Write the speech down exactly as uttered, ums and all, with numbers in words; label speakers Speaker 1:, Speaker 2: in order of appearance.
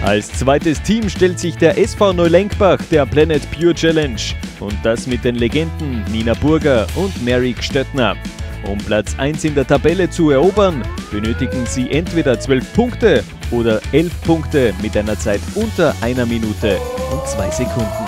Speaker 1: Als zweites Team stellt sich der S V Neulenkbach der Planet Pure Challenge und das mit den Legenden Nina Burger und Mary Gstöttner. Um Platz eins in der Tabelle zu erobern, benötigen sie entweder zwölf Punkte oder elf Punkte mit einer Zeit unter einer Minute und zwei Sekunden.